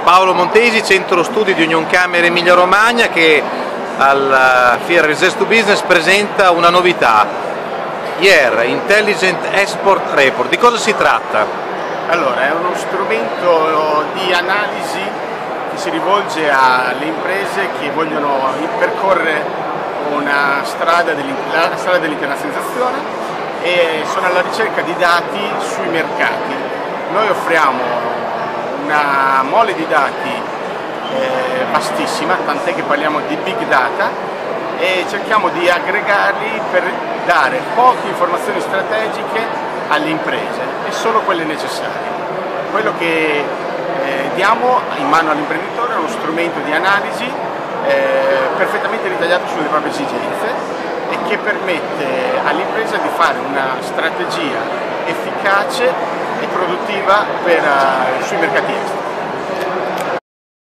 Paolo Montesi, centro studi di Unioncamere Emilia Romagna, che alla Fiera Research to Business presenta una novità, IER, Intelligent Export Report. Di cosa si tratta? Allora, è uno strumento di analisi che si rivolge alle imprese che vogliono percorrere la strada dell'internazionalizzazione e sono alla ricerca di dati sui mercati. Noi offriamo una mole di dati vastissima, tant'è che parliamo di big data, e cerchiamo di aggregarli per dare poche informazioni strategiche alle imprese e solo quelle necessarie. Quello che diamo in mano all'imprenditore è uno strumento di analisi perfettamente ritagliato sulle proprie esigenze e che permette all'impresa di fare una strategia efficace e produttiva sui mercati esteri.